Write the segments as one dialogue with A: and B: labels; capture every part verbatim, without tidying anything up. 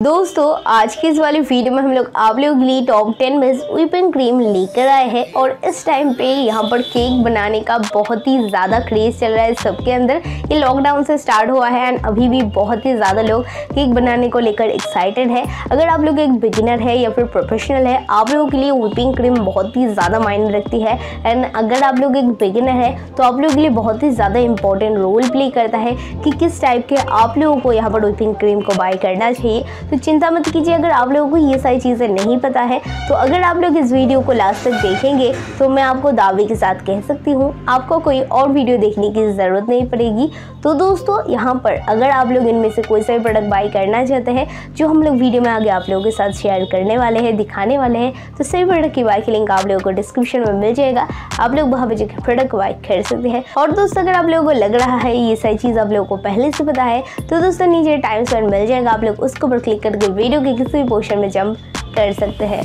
A: दोस्तों आज की इस वाली वीडियो में हम लोग आप लोगों के लिए top ten best whipping cream लेकर आए हैं। और इस टाइम पे यहाँ पर केक बनाने का बहुत ही ज़्यादा क्रेज़ चल रहा है सबके अंदर। ये लॉकडाउन से स्टार्ट हुआ है एंड अभी भी बहुत ही ज़्यादा लोग केक बनाने को लेकर एक्साइटेड है। अगर आप लोग एक बिगिनर है या फिर प्रोफेशनल है, आप लोगों के लिए व्हिपिंग क्रीम बहुत ही ज़्यादा मायने रखती है। एंड अगर आप लोग एक बिगिनर है तो आप लोगों के लिए बहुत ही ज़्यादा इंपॉर्टेंट रोल प्ले करता है कि किस टाइप के आप लोगों को यहाँ पर व्हिपिंग क्रीम को बाय करना चाहिए। तो चिंता मत कीजिए अगर आप लोगों को ये सारी चीज़ें नहीं पता है तो अगर आप लोग इस वीडियो को लास्ट तक देखेंगे तो मैं आपको दावे के साथ कह सकती हूँ आपको कोई और वीडियो देखने की ज़रूरत नहीं पड़ेगी। तो दोस्तों यहाँ पर अगर आप लोग इनमें से कोई सा भी प्रोडक्ट बाय करना चाहते हैं जो हम लोग वीडियो में आगे आप लोगों के साथ शेयर करने वाले हैं, दिखाने वाले हैं, तो सभी प्रोडक्ट की बाय की लिंक आप लोगों को डिस्क्रिप्शन में मिल जाएगा। आप लोग वहाँ पर जाकर प्रोडक्ट बाय कर सकते हैं। और दोस्तों अगर आप लोगों को लग रहा है ये सारी चीज़ आप लोगों को पहले से पता है तो दोस्तों नीचे टाइम स्पेंड मिल जाएगा, आप लोग उसके ऊपर क्लिक करके वीडियो के किसी भी पोर्शन में जंप कर सकते हैं।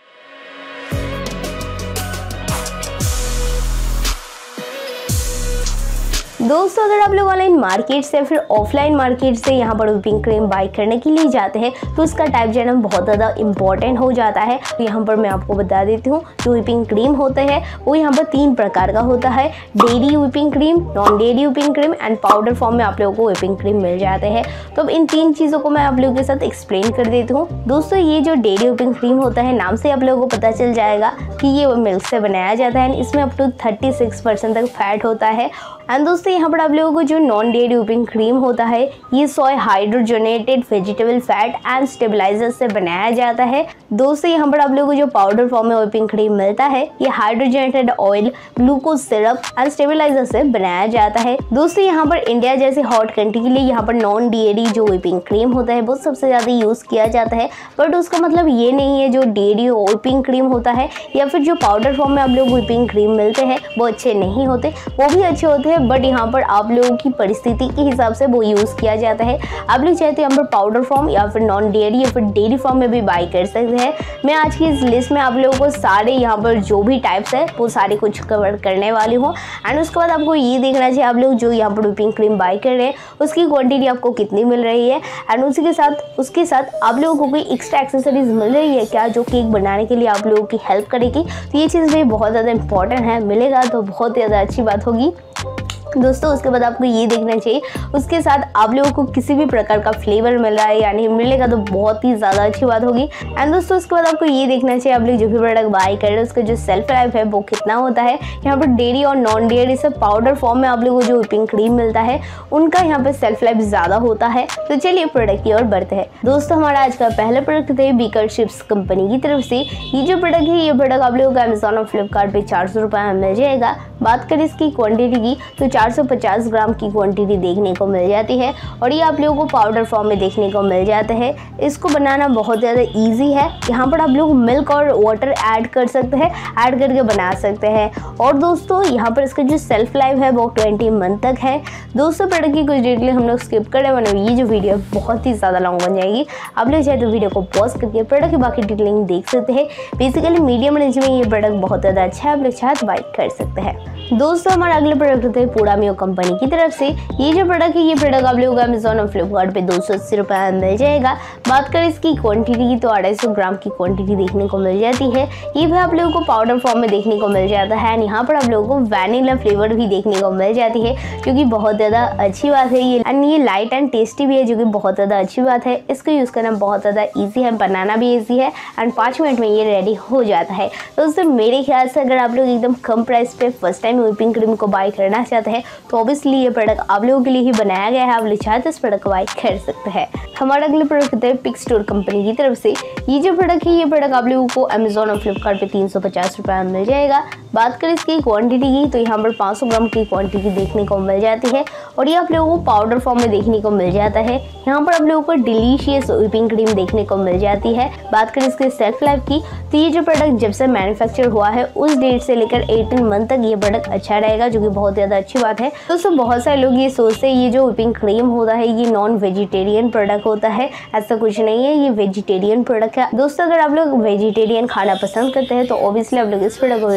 A: दोस्तों अगर आप लोग ऑनलाइन मार्केट से या फिर ऑफलाइन मार्केट से यहाँ पर व्हिपिंग क्रीम बाय करने के लिए जाते हैं तो उसका टाइप जो है ना बहुत ज़्यादा इंपॉर्टेंट हो जाता है। तो यहाँ पर मैं आपको बता देती हूँ जो व्हिपिंग क्रीम होता है वो यहाँ पर तीन प्रकार का होता है। Dairy whipping cream, non dairy whipping cream and powder form में आप लोगों को व्हिपिंग क्रीम मिल जाते हैं। तो अब इन तीन चीज़ों को मैं आप लोगों के साथ एक्सप्लेन कर देती हूँ। दोस्तों ये जो डेयरी व्हिपिंग क्रीम होता है नाम से आप लोगों को पता चल जाएगा कि ये मिल्क से बनाया जाता है। इसमें up to thirty six percent तक फैट होता है। एंड दोस्तों यहाँ पर आप लोगों को जो नॉन डेयरी व्हिपिंग क्रीम होता है ये soya hydrogenated vegetable fat and stabiliser से बनाया जाता है। दोस्तों यहाँ पर आप लोगों को जो पाउडर फॉर्म में व्हिपिंग क्रीम मिलता है ये hydrogenated oil, glucose syrup and stabiliser से बनाया जाता है। दोस्तों यहाँ पर इंडिया जैसे हॉट कंट्री के लिए यहाँ पर नॉन डेयरी जो व्हिपिंग क्रीम होता है वो सबसे ज़्यादा यूज़ किया जाता है। बट उसका मतलब ये नहीं है जो डेयरी व्हिपिंग क्रीम होता है या फिर जो पाउडर फॉर्म में आप लोग व्हिपिंग क्रीम मिलते हैं वो अच्छे नहीं होते, वो भी अच्छे होते हैं। बट यहाँ पर आप लोगों की परिस्थिति के हिसाब से वो यूज़ किया जाता है। आप लोग चाहते हैं यहाँ पर पाउडर फॉर्म या फिर नॉन डेयरी या फिर डेयरी फॉर्म में भी बाय कर सकते हैं। मैं आज की इस लिस्ट में आप लोगों को सारे यहाँ पर जो भी टाइप्स है वो सारे कुछ कवर करने वाली हूँ। एंड उसके बाद आपको ये देखना चाहिए आप लोग जो यहाँ पर व्हिपिंग क्रीम बाय कर रहे हैं उसकी क्वान्टिटी आपको कितनी मिल रही है एंड उसी के साथ उसके साथ आप लोगों को कोई एक्स्ट्रा एक्सेसरीज मिल रही है क्या जो केक बनाने के लिए आप लोगों की हेल्प करेगी। तो ये चीज़ भी बहुत ज़्यादा इंपॉर्टेंट है, मिलेगा तो बहुत ज़्यादा अच्छी बात होगी। दोस्तों उसके बाद आपको ये देखना चाहिए उसके साथ आप लोगों को किसी भी प्रकार का फ्लेवर मिल रहा है या नहीं मिलेगा तो बहुत ही ज़्यादा अच्छी बात होगी। एंड दोस्तों उसके बाद आपको ये देखना चाहिए आप लोग जो भी प्रोडक्ट बाय कर रहे हैं उसका जो सेल्फ लाइफ है वो कितना होता है। यहाँ पर डेयरी और नॉन डेयरी से पाउडर फॉर्म में आप लोगों को जो व्हिपिंग क्रीम मिलता है उनका यहाँ पर सेल्फ लाइफ ज़्यादा होता है। तो चलिए प्रोडक्ट की ओर बढ़ते हैं। दोस्तों हमारा आज का पहला प्रोडक्ट है बीकर चिप्स कंपनी की तरफ से। ये जो प्रोडक्ट है ये प्रोडक्ट आप लोगों को अमेजोन और फ्लिपकार्ट पर चार सौ रुपये में मिल जाएगा। बात करें इसकी क्वान्टिटी की तो चार सौ पचास ग्राम की क्वांटिटी देखने को मिल जाती है और ये आप लोगों को पाउडर फॉर्म में देखने को मिल जाता है। इसको बनाना बहुत ज़्यादा इजी है। यहाँ पर आप लोग मिल्क और वाटर ऐड कर सकते हैं, ऐड करके बना सकते हैं। और दोस्तों यहाँ पर इसका जो सेल्फ लाइफ है वो ट्वेंटी मंथ तक है। दोस्तों प्रोडक्ट की कुछ डिटेल हम लोग स्किप करें वरना ये जो वीडियो बहुत ही ज़्यादा लॉन्ग बन जाएगी। आप लोग चाहे तो वीडियो को पॉज करके प्रोडक्ट की बाकी डिटेलिंग देख सकते हैं। बेसिकली मीडियम रेंज में ये प्रोडक्ट बहुत ज़्यादा अच्छा है, आप लोग चाहे तो बाय कर सकते हैं। दोस्तों हमारा अगला प्रोडक्ट होता है पूरामियो कंपनी की तरफ से। ये जो प्रोडक्ट है ये प्रोडक्ट आप लोगों को अमेजोन और फ्लिपकार्ट पे दो सौ अस्सी रुपये में मिल जाएगा। बात करें इसकी क्वांटिटी की तो अढ़ाई सौ ग्राम की क्वांटिटी देखने को मिल जाती है। ये भी आप लोगों को पाउडर फॉर्म में देखने को मिल जाता है। एंड यहाँ पर आप लोगों को वैनिला फ्लेवर भी देखने को मिल जाती है जो कि बहुत ज़्यादा अच्छी बात है। ये एंड ये लाइट एंड टेस्टी भी है जो कि बहुत ज़्यादा अच्छी बात है। इसको यूज़ करना बहुत ज़्यादा ईजी है, बनाना भी ईजी है एंड पाँच मिनट में ये रेडी हो जाता है। तो दोस्तों मेरे ख्याल से अगर आप लोग एकदम कम प्राइस पे फर्स्ट टाइम व्हिपिंग क्रीम को बाय करना चाहते हैं तो ऑब्वियसली ये प्रोडक्ट आप लोगों के लिए ही बनाया गया है। आप लोग चाहे तो इस प्रोडक्ट को बाय कर सकते हैं। हमारा अगला प्रोडक्ट होता है पिक स्टोर कंपनी की तरफ से। ये जो प्रोडक्ट है ये प्रोडक्ट आप लोगों को अमेजोन और फ्लिपकार्ट पे तीन सौ पचास रुपये में मिल जाएगा। बात करें इसकी क्वांटिटी की तो यहाँ पर पाँच सौ ग्राम की क्वांटिटी देखने को मिल जाती है और ये आप लोगों को पाउडर फॉर्म में देखने को मिल जाता है। यहाँ पर आप लोगों को डिलीशियस व्हिपिंग क्रीम देखने को मिल जाती है। बात करें इसके सेल्फ लाइफ की तो ये जो प्रोडक्ट जब से मैन्युफैक्चर हुआ है उस डेट से लेकर अठारह मंथ तक ये प्रोडक्ट अच्छा रहेगा जो कि बहुत ज़्यादा अच्छी बात है। दोस्तों बहुत सारे लोग ये सोचते हैं ये जो व्हिपिंग क्रीम होता है ये नॉन वेजिटेरियन प्रोडक्ट होता है, ऐसा कुछ नहीं है, ये वेजिटेरियन प्रोडक्ट है। दोस्तों अगर आप लोग वेजिटेरियन खाना पसंद करते हैं तो ऑब्वियसली आप लोग इस प्रोडक्ट को भी बाय कर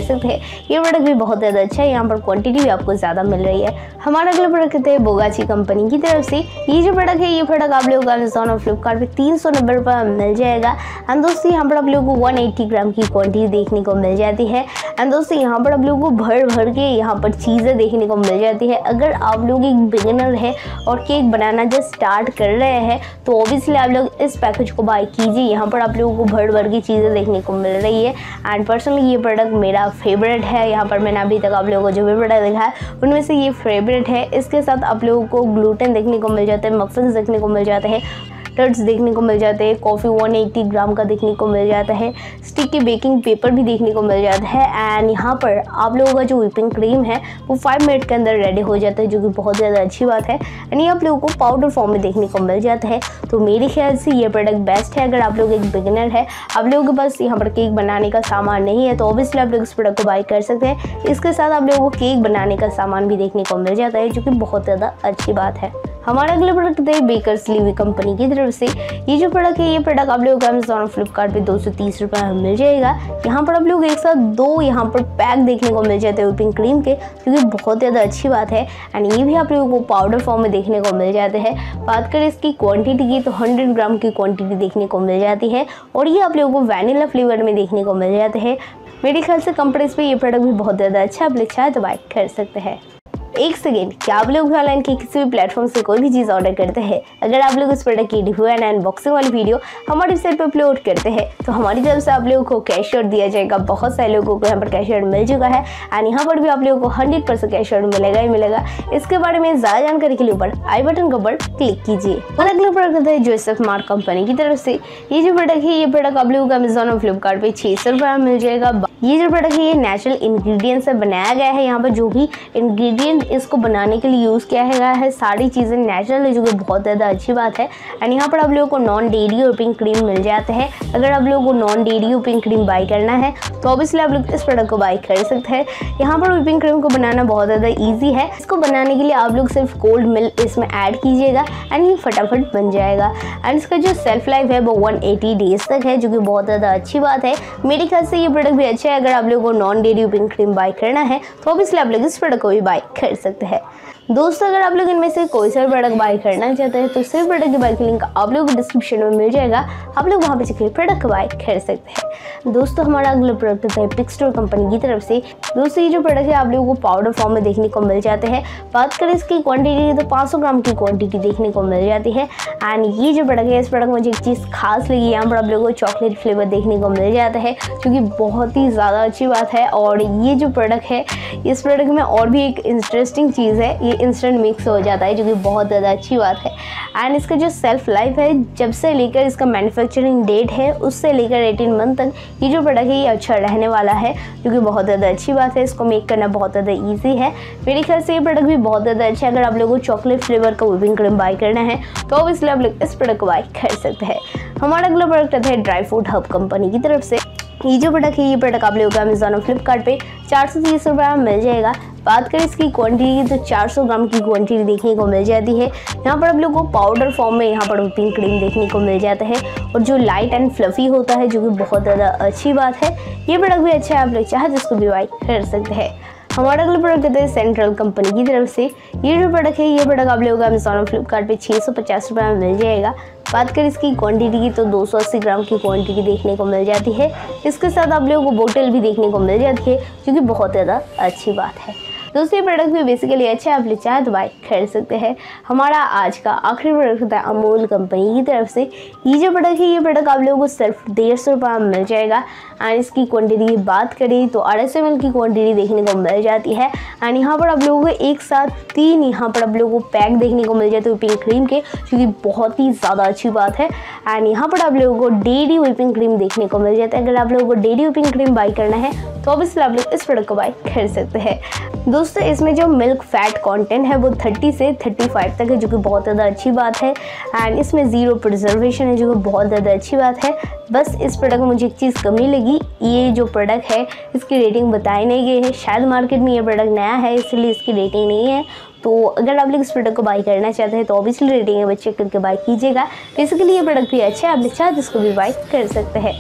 A: सकते हैं। ये प्रोडक्ट भी बहुत ज़्यादा अच्छा है, यहाँ पर क्वांटिटी भी आपको ज़्यादा मिल रही है। हमारा अगला प्रोडक्ट है बोगाची कंपनी की तरफ से। ये जो प्रोडक्ट है ये प्रोडक्ट आप लोगों को अमेजोन और फ्लिपकार्ट पे तीन सौ नब्बे रुपये में मिल जाएगा। एंड दोस्तों यहाँ पर आप लोगों को एक सौ अस्सी ग्राम की क्वांटिटी देखने को मिल जाती है। एंड दोस्तों यहाँ पर आप लोगों को भर भर के यहाँ पर चीज़ें देखने को मिल जाती है। अगर आप लोग एक बिगिनर है और केक बनाना जस्ट स्टार्ट कर रहे हैं तो ऑब्वियसली आप लोग इस पैकेज को बाय कीजिए। यहाँ पर आप लोगों को भर भर की चीज़ें देखने को मिल रही है। एंड पर्सनली ये प्रोडक्ट मेरा फेवरेट है। यहाँ पर मैंने अभी तक आप लोगों को जो भी प्रोडक्ट देखा है उनमें से ये फेवरेट है। इसके साथ आप लोगों को ग्लूटेन देखने को मिल जाते हैं, मफिन्स देखने को मिल जाते हैं, टर्ट्स देखने को मिल जाते हैं, कॉफ़ी एक सौ अस्सी ग्राम का देखने को मिल जाता है, स्टिकी बेकिंग पेपर भी देखने को मिल जाता है। एंड यहाँ पर आप लोगों का जो व्हिपिंग क्रीम है वो फाइव मिनट के अंदर रेडी हो जाता है, जो कि बहुत ज़्यादा अच्छी बात है। एंड ये आप लोगों को पाउडर फॉर्म में देखने को मिल जाता है। तो मेरे ख्याल से ये प्रोडक्ट बेस्ट है। अगर आप लोग एक बिगिनर है, आप लोगों के पास यहाँ पर केक बनाने का सामान नहीं है, तो ऑब्वियसली आप लोग इस प्रोडक्ट को बाय कर सकते हैं। इसके साथ आप लोगों को केक बनाने का सामान भी देखने को मिल जाता है, जो कि बहुत ज़्यादा अच्छी बात है। हमारा अगला प्रोडक्ट है बेकर्स लीवी कंपनी की तरफ से। ये जो प्रोडक्ट है ये प्रोडक्ट आप लोगों को अमेजोन और फ्लिपकार्ट पे दो सौ तीस रुपये में मिल जाएगा। यहाँ पर आप लोग एक साथ दो यहाँ पर पैक देखने को मिल जाते हैं व्हिपिंग क्रीम के, जो कि बहुत ज़्यादा अच्छी बात है। एंड ये भी आप लोगों को पाउडर फॉर्म में देखने को मिल जाते हैं। बात करें इसकी क्वांटिटी की तो सौ ग्राम की क्वांटिटी देखने को मिल जाती है और ये आप लोगों को वैनिला फ्लेवर में देखने को मिल जाते हैं। मेरे ख्याल से कम प्राइस पे ये प्रोडक्ट भी बहुत ज़्यादा अच्छा, आप लोग चाहे तो बाय कर सकते हैं। एक सेकेंड, क्या आप लोग भी ऑनलाइन के किसी भी प्लेटफॉर्म से कोई भी चीज़ ऑर्डर करते हैं? अगर आप लोग उस प्रोडक्ट की रिव्यू एंड अनबॉक्सिंग वाली वीडियो हमारी वेबसाइट पर अपलोड करते हैं तो हमारी तरफ से आप लोगों को कैश आउट दिया जाएगा। बहुत सारे लोगों को यहाँ पर कैश आउट मिल चुका है एंड यहाँ पर भी आप लोगों को हंड्रेड परसेंट कैश आउट मिलेगा ही मिलेगा। इसके बारे में ज़्यादा जानकारी के लिए ऊपर आई बटन के ऊपर क्लिक कीजिए। और अगला प्रोडक्ट है जोसेफ मार्क कंपनी की तरफ से। ये जो प्रोडक्ट है ये प्रोडक्ट आप लोगों को अमेजोन और फ्लिपकार्ट पे छः सौ रुपये में मिल जाएगा। ये जो प्रोडक्ट है ये नेचुरल इंग्रेडिएंट से बनाया गया है। यहाँ पर जो भी इंग्रेडिएंट इसको बनाने के लिए यूज़ किया गया है सारी चीज़ें नेचुरल है, जो कि बहुत ज़्यादा अच्छी बात है। एंड यहाँ पर आप लोगों को नॉन डेयरी व्हिपिंग क्रीम मिल जाते हैं। अगर आप लोगों को non dairy whipping cream buy करना है तो ऑब्वियसली आप लोग इस प्रोडक्ट को बाय कर सकते हैं। यहाँ पर व्हिपिंग क्रीम को बनाना बहुत ज़्यादा ईजी है। इसको बनाने के लिए आप लोग सिर्फ कोल्ड मिल्क इसमें ऐड कीजिएगा एंड ये फटाफट बन जाएगा। एंड इसका जो सेल्फ लाइफ है वो एक सौ अस्सी डेज तक है, जो कि बहुत ज़्यादा अच्छी बात है। मेरे ख्याल से ये प्रोडक्ट भी अच्छा है। अगर आप लोगों को non dairy whipping cream buy करना है तो ऑब्वियसली आप लोग इस प्रोडक्ट को भी बाय कर सकते हैं। दोस्तों अगर आप लोग इनमें से कोई सा प्रोडक्ट बाय करना चाहते हैं तो सिर्फ प्रोडक्ट के बाय की लिंक आप लोगों को डिस्क्रिप्शन में मिल जाएगा। आप लोग वहां पे जाकर प्रोडक्ट को बाय कर सकते हैं। दोस्तों हमारा अगला प्रोडक्ट है पिक स्टोर कंपनी की तरफ से। दोस्तों ये जो प्रोडक्ट है आप लोगों को पाउडर फॉर्म में देखने को मिल जाते हैं। बात करें इसकी क्वांटिटी की तो पाँच सौ ग्राम की क्वांटिटी देखने को मिल जाती है। एंड ये जो प्रोडक्ट है इस प्रोडक्ट में मुझे एक चीज़ खास लगी, यहाँ पर आप लोगों को चॉकलेट फ्लेवर देखने को मिल जाता है, जो कि बहुत ही ज़्यादा अच्छी बात है। और ये जो प्रोडक्ट है इस प्रोडक्ट में और भी एक इंटरेस्टिंग चीज़ है, ये इंस्टेंट मिक्स हो जाता है, जो कि बहुत ज़्यादा अच्छी बात है। एंड इसका जो सेल्फ लाइफ है जब से लेकर इसका मैन्युफैक्चरिंग डेट है उससे लेकर अठारह मंथ तक ये जो प्रोडक्ट है ये अच्छा रहने वाला है, जो कि बहुत ज़्यादा अच्छी बात है। इसको मेक करना बहुत ज़्यादा ईजी है। मेरे ख्याल से ये प्रोडक्ट भी बहुत ज़्यादा अच्छा है। अगर आप लोगों को चॉकलेट फ्लेवर का व्हिपिंग क्रीम बाय करना है तो ऑब्वियसली आप लोग इस प्रोडक्ट को बाय कर सकते हैं। हमारा अगला प्रोडक्ट है ड्राई फ्रूट हब कंपनी की तरफ से। ये जो प्रोडक्ट है ये प्रोडक्ट आप लोगों को अमेजोन और फ्लिपकार्ट पे चार सौ तीस रुपये में मिल जाएगा। बात करें इसकी क्वांटिटी तो चार सौ ग्राम की क्वांटिटी देखने को मिल जाती है। यहाँ पर आप लोगों को पाउडर फॉर्म में यहाँ पर व्हिपिंग क्रीम देखने को मिल जाता है और जो लाइट एंड फ्लफी होता है, जो कि बहुत ज़्यादा अच्छी बात है। ये प्रोडक्ट भी अच्छा है, आप लोग चाहे जिसको भी बाय कर सकते हैं। हमारा अगला प्रोडक्ट है सेंट्रल कंपनी की तरफ से। ये जो प्रोडक्ट है ये प्रोडक्ट आप लोगों को अमेजोन और फ्लिपकार्ट पे छः सौ पचास रुपये में मिल जाएगा। बात करें इसकी क्वांटिटी की तो दो सौ अस्सी ग्राम की क्वांटिटी देखने को मिल जाती है। इसके साथ आप लोगों को बोतल भी देखने को मिल जाती है, जो कि बहुत ज़्यादा अच्छी बात है। दोस्तों ये प्रोडक्ट भी बेसिकली अच्छा है, आप लोग चाहे तो बाय कर सकते हैं। हमारा आज का आखिरी प्रोडक्ट होता है अमूल कंपनी की तरफ से। ये जो प्रोडक्ट है ये प्रोडक्ट आप लोगों को सिर्फ डेढ़ सौ रुपये में मिल जाएगा। एंड इसकी क्वांटिटी की बात करें तो अढ़ाई सौ एम एल की क्वांटिटी देखने को मिल जाती है। एंड यहाँ पर आप लोगों को एक साथ तीन यहाँ पर आप लोगों को पैक देखने को मिल जाते हैं व्हिपिंग क्रीम के, जो कि बहुत ही ज़्यादा अच्छी बात है। एंड यहाँ पर आप लोगों को डेयरी व्हिपिंग क्रीम देखने को मिल जाता है। अगर आप लोगों को डेयरी व्हिपिंग क्रीम बाय करना है तो ऑब्वियसली आप लोग इस प्रोडक्ट को बाय कर सकते हैं। दोस्तों इसमें जो मिल्क फैट कंटेंट है वो तीस से पैंतीस तक है, जो कि बहुत ज़्यादा अच्छी बात है। एंड इसमें ज़ीरो प्रिजर्वेशन है, जो कि बहुत ज़्यादा अच्छी बात है। बस इस प्रोडक्ट में मुझे एक चीज़ कमी लगी, ये जो प्रोडक्ट है इसकी रेटिंग बताई नहीं गई है। शायद मार्केट में ये प्रोडक्ट नया है इसलिए इसकी रेटिंग नहीं है। तो अगर आप लोग इस प्रोडक्ट को बाय करना चाहते हैं तो ऑब्वियसली रेटिंग है, चेक करके बाय कीजिएगा। बेसिकली ये प्रोडक्ट भी अच्छा है, आप लोग चाहे इसको भी बाय कर सकते हैं।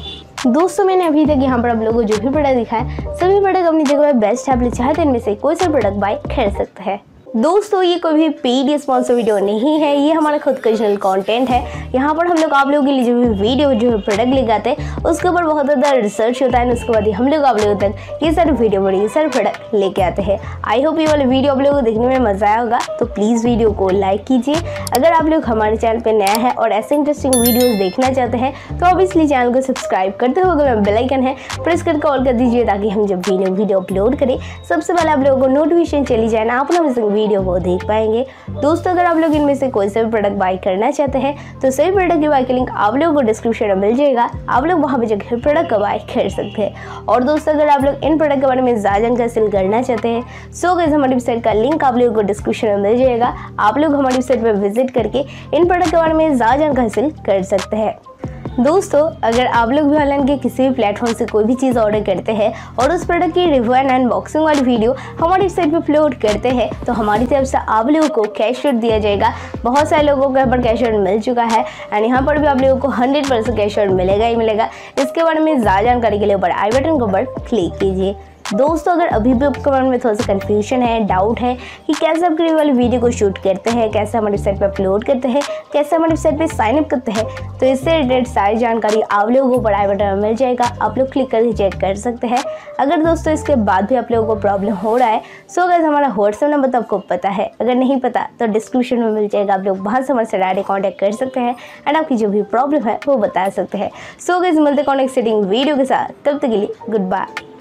A: दोस्तों मैंने अभी तक यहाँ पर आप लोगों को जो भी प्रोडक्ट दिखा है सभी प्रोडक्ट अपनी जगह पर बेस्ट है। आप लोग चाहते हैं इनमें से कोई सा प्रोडक्ट बाय कर सकते हैं। दोस्तों ये कोई भी पेड स्पॉन्सर वीडियो नहीं है, ये हमारा खुद का चैनल कंटेंट है। यहाँ पर हम लोग आप लोगों के लिए जो भी वीडियो जो प्रोडक्ट लेके आते हैं उसके ऊपर बहुत ज़्यादा रिसर्च होता है, उसके बाद ही हम लोग आप लोगों तक ये सारे वीडियो बड़े ये सारे प्रोडक्ट लेके आते हैं। आई होप ये वाले वीडियो आप लोगों को देखने में मज़ा आया होगा, तो प्लीज़ वीडियो को लाइक कीजिए। अगर आप लोग हमारे चैनल पर नया है और ऐसे इंटरेस्टिंग वीडियोज़ देखना चाहते हैं तो ऑब्वियसली चैनल को सब्सक्राइब करते हुए बेल आइकन है प्रेस करके ऑल कर दीजिए, ताकि हम जब वीडियो वीडियो अपलोड करें सबसे पहले आप लोगों को नोटिफिकेशन चली जाए ना, आप लोग वीडियो को देख पाए। दोस्तों अगर आप लोग इनमें से कोई सा भी प्रोडक्ट बाय करना चाहते हैं तो सही प्रोडक्ट की बाय का लिंक आप लोगों को डिस्क्रिप्शन में मिल जाएगा, आप लोग वहां पे जाकर प्रोडक्ट का बाय कर सकते हैं। और दोस्तों अगर आप लोग इन प्रोडक्ट के बारे में ज़्यादा जानकारी हासिल करना चाहते हैं सो गाइस हमारी वेबसाइट का लिंक आप लोगों को डिस्क्रिप्शन में मिल जाएगा, आप लोग हमारी वेबसाइट पर विजिट करके इन प्रोडक्ट के बारे में ज़्यादा जानकारी हासिल कर सकते हैं। दोस्तों अगर आप लोग भी ऑनलाइन के किसी भी प्लेटफॉर्म से कोई भी चीज़ ऑर्डर करते हैं और उस प्रोडक्ट की रिव्यू एंड अनबॉक्सिंग वाली वीडियो हमारी वेबसाइट पे अपलोड करते हैं तो हमारी तरफ से आप लोगों को कैशबैक दिया जाएगा। बहुत सारे लोगों को यहाँ पर कैशबैक मिल चुका है एंड यहाँ पर भी आप लोगों को हंड्रेड परसेंट कैशबैक मिलेगा ही मिलेगा। इसके बारे में ज़्यादा जानकारी के लिए ऊपर आई बटन के ऊपर क्लिक कीजिए। दोस्तों अगर अभी भी आपके मन में थोड़ा सा कन्फ्यूजन है, डाउट है कि कैसे आप वाली वीडियो को शूट करते हैं, कैसे हमारी वेबसाइट पर अपलोड करते हैं, कैसे हमारी वेबसाइट पर साइन अप करते हैं, तो इससे रिलेटेड सारी जानकारी आप लोगों को ऊपर आई बटन में मिल जाएगा, आप लोग क्लिक करके चेक कर सकते हैं। अगर दोस्तों इसके बाद भी आप लोगों को प्रॉब्लम हो रहा है सो गाइस हमारा व्हाट्सएप नंबर तो आपको पता है, अगर नहीं पता तो डिस्क्रिप्शन में मिल जाएगा, आप लोग वहाँ से हमारे से डायरेक्ट कॉन्टैक्ट कर सकते हैं एंड आपकी जो भी प्रॉब्लम है वो बता सकते हैं। सो गाइस मिलते कॉन्टैक्ट सेटिंग वीडियो के साथ, तब तक के लिए गुड बाय।